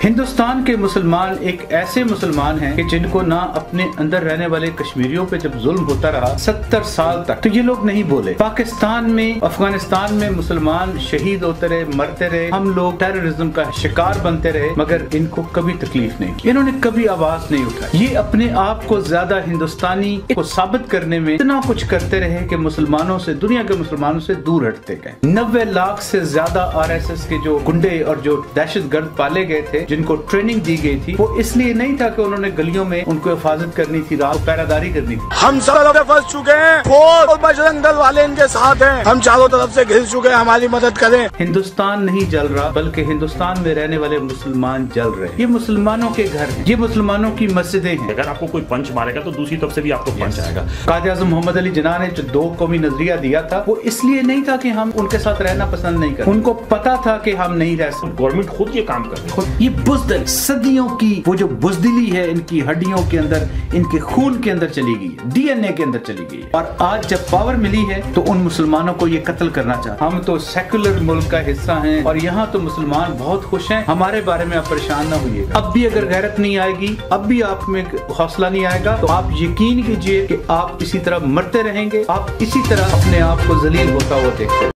हिंदुस्तान के मुसलमान एक ऐसे मुसलमान हैं कि जिनको ना अपने अंदर रहने वाले कश्मीरियों पे जब जुल्म होता रहा 70 साल तक, तो ये लोग नहीं बोले। पाकिस्तान में, अफगानिस्तान में मुसलमान शहीद होते रहे, मरते रहे, हम लोग टेररिज्म का शिकार बनते रहे, मगर इनको कभी तकलीफ नहीं की, इन्होंने कभी आवाज नहीं उठाई। ये अपने आप को ज्यादा हिंदुस्तानी को साबित करने में इतना कुछ करते रहे कि मुसलमानों से, दुनिया के मुसलमानों से दूर हटते गए। 90 लाख से ज्यादा RSS के जो गुंडे और जो दहशतगर्द पाले गए थे, जिनको ट्रेनिंग दी गई थी, वो इसलिए नहीं था कि उन्होंने गलियों में उनको हिफाजत करनी थी, रात पहरादारी करनी थी। हम सब फंस चुके हैं, और बजरंग दल वाले इनके साथ हैं, हम चारों तरफ से घिर चुके हैं, हमारी मदद करें। हिंदुस्तान नहीं जल रहा, बल्कि हिंदुस्तान में रहने वाले मुसलमान जल रहे हैं। ये मुसलमानों के घर हैं, ये मुसलमानों की मस्जिदें हैं। अगर आपको कोई पंच मारेगा तो दूसरी तरफ से भी आपको पंच आएगा। कायद आज़म मोहम्मद अली जिन्ना ने जो दो कौमी नजरिया दिया था, वो इसलिए नहीं था कि हम उनके साथ रहना पसंद नहीं करते, उनको पता था कि हम नहीं रह सकते। गवर्नमेंट खुद ये काम कर रही है। ये बुज़दिल, सदियों की वो जो बुज़दिली है, इनकी हड्डियों के अंदर, इनके खून के अंदर चली गई, DNA के अंदर चली गई। और आज जब पावर मिली है तो उन मुसलमानों को ये कत्ल करना चाहते। हम तो सेकुलर मुल्क का हिस्सा हैं और यहाँ तो मुसलमान बहुत खुश हैं। हमारे बारे में आप परेशान ना होइएगा। अब भी अगर गैरत नहीं आएगी, अब भी आप में हौसला नहीं आएगा, तो आप यकीन कीजिए कि आप इसी तरह मरते रहेंगे, आप इसी तरह अपने आप को जलील होता हुआ देखते हैं।